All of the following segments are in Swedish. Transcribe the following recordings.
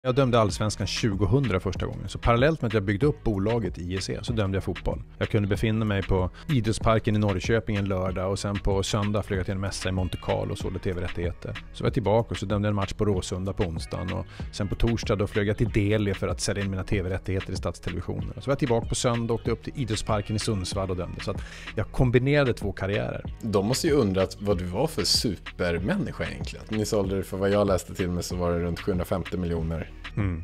Jag dömde Allsvenskan 2000 första gången. Så parallellt med att jag byggde upp bolaget IEC så dömde jag fotboll. Jag kunde befinna mig på Idrottsparken i Norrköping en lördag och sen på söndag flög jag till en mässa i Monte Carlo och sålde tv-rättigheter. Så var jag tillbaka och så dömde jag en match på Råsunda på onsdagen och sen på torsdag då flög jag till Delhi för att sälja in mina tv-rättigheter i Statstelevisionen. Så var jag tillbaka på söndag och åkte upp till Idrottsparken i Sundsvall och dömde. Så att jag kombinerade 2 karriärer. De måste ju undrat vad du var för supermänniska egentligen. Ni sålde det, för vad jag läste till mig så var det runt 750 miljoner. Mm.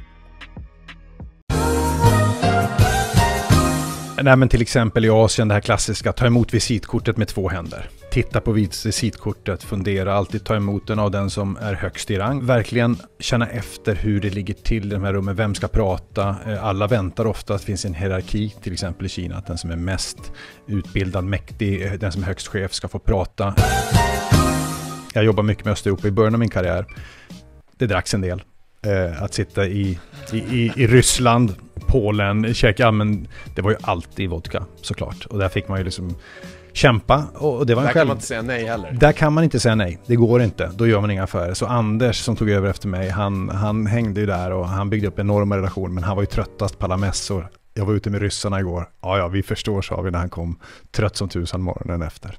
Nej, men till exempel i Asien det här klassiska, ta emot visitkortet med 2 händer. Titta på visitkortet, fundera, alltid ta emot den av den som är högst i rang. Verkligen känna efter hur det ligger till i de här rummen, vem ska prata. Alla väntar ofta, det finns en hierarki till exempel i Kina, att den som är mest utbildad, mäktig, den som är högst chef ska få prata. Jag jobbar mycket med Östeuropa i början av min karriär. Det dracks en del. Att sitta i Ryssland, Polen, Tjeckien, men det var ju alltid vodka såklart. Och där fick man ju liksom kämpa. Och det var där kan man inte säga nej heller. Där kan man inte säga nej, det går inte. Då gör man inga affärer. Så Anders som tog över efter mig, han hängde ju där och han byggde upp enorma relationer. Men han var ju tröttast på alla mässor. Jag var ute med ryssarna igår. Ja, vi förstår, sa vi när han kom trött som tusan morgonen efter.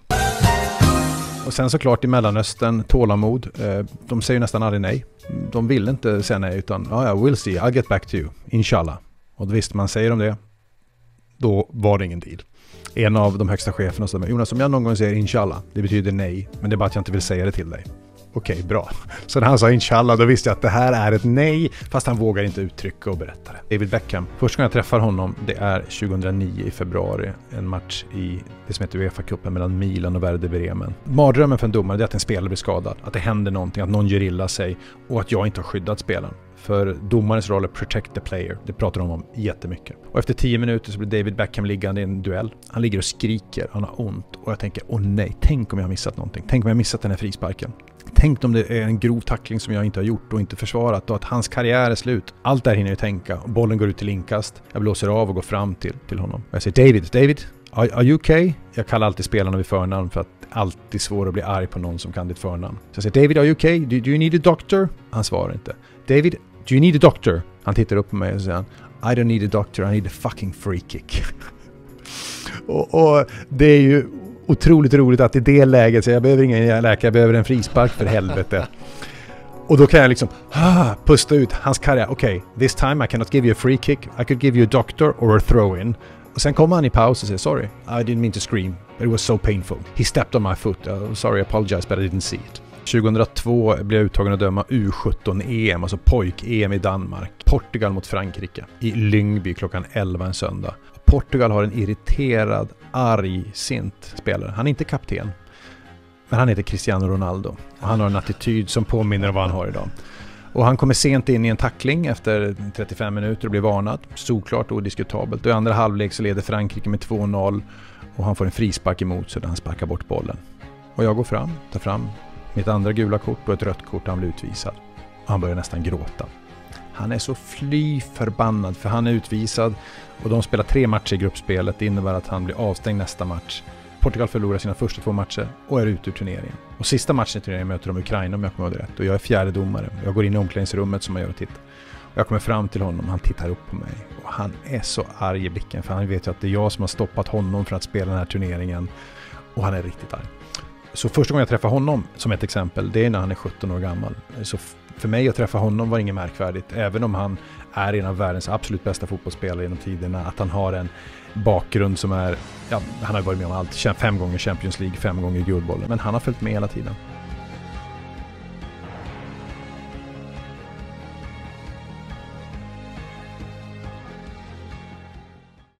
Och sen såklart i Mellanöstern, tålamod. De säger nästan aldrig nej. De vill inte säga nej utan we'll see, I'll get back to you, inshallah. Och då visste man säger de det, då var det ingen deal. En av de högsta cheferna sa, Jonas, om jag någon gång säger inshallah, det betyder nej, men det är bara att jag inte vill säga det till dig. Okej, bra. Så när han sa inshallah, då visste jag att det här är ett nej, fast han vågar inte uttrycka och berätta det. David Beckham, första gången jag träffar honom, det är 2009 i februari. En match i det som heter UEFA-cupen mellan Milan och Werder Bremen. Mardrömmen för en domare är att en spelare blir skadad, att det händer någonting, att någon gör illa sig och att jag inte har skyddat spelaren. För domarens roll är protect the player. Det pratar de om jättemycket. Och efter 10 minuter så blir David Beckham liggande i en duell. Han ligger och skriker, han har ont. Och jag tänker, nej, tänk om jag har missat någonting. Tänk om jag har missat den här frisparken. Tänk om det är en grov tackling som jag inte har gjort och inte försvarat och att hans karriär är slut. Allt där hinner jag tänka. Och bollen går ut till inkast. Jag blåser av och går fram till honom. Jag säger, David, are you okay? Jag kallar alltid spelarna vid förnamn för att det är alltid svårt att bli arg på någon som kan ditt förnamn. Så jag säger, David, are you okay? Do you need a doctor? Han svarar inte. David, do you need a doctor? Han tittar upp på mig och säger, I don't need a doctor, I need a fucking free kick. och det är ju otroligt roligt att i det läget, så jag behöver ingen läkare, jag behöver en frispark för helvete. Och då kan jag liksom pusta ut hans karriär. Okej, this time I cannot give you a free kick, I could give you a doctor or a throw-in. Och sen kommer han i paus och säger, sorry, I didn't mean to scream, but it was so painful. He stepped on my foot, sorry, I apologize, but I didn't see it. 2002 blev jag uttagen att döma U17-EM, alltså pojk-EM i Danmark. Portugal mot Frankrike i Lyngby klockan 11 en söndag. Portugal har en irriterad, argsint spelare. Han är inte kapten, men han heter Cristiano Ronaldo. Och han har en attityd som påminner om vad han har idag. Och han kommer sent in i en tackling efter 35 minuter och blir varnad. Såklart och odiskutabelt. Och i andra halvlek så leder Frankrike med 2-0 och han får en frispark emot så där han sparkar bort bollen. Och jag går fram, tar fram mitt andra gula kort och ett rött kort, han blir utvisad. Och han börjar nästan gråta. Han är så fly förbannad för han är utvisad och de spelar 3 matcher i gruppspelet. Det innebär att han blir avstängd nästa match. Portugal förlorar sina första 2 matcher och är ute ur turneringen. Och sista matchen i turneringen möter de Ukraina om jag kommer ihåg rätt. Och jag är 4:e domare. Jag går in i omklädningsrummet som man gör och tittar. Och jag kommer fram till honom, han tittar upp på mig. Och han är så arg i blicken för han vet ju att det är jag som har stoppat honom från att spela den här turneringen. Och han är riktigt arg. Så första gången jag träffar honom, som ett exempel, det är när han är 17 år gammal. Så för mig att träffa honom var inget märkvärdigt. Även om han är en av världens absolut bästa fotbollsspelare genom tiderna. Att han har en bakgrund som är, han har varit med om allt. 5 gånger Champions League, 5 gånger Guldbollen. Men han har följt med hela tiden.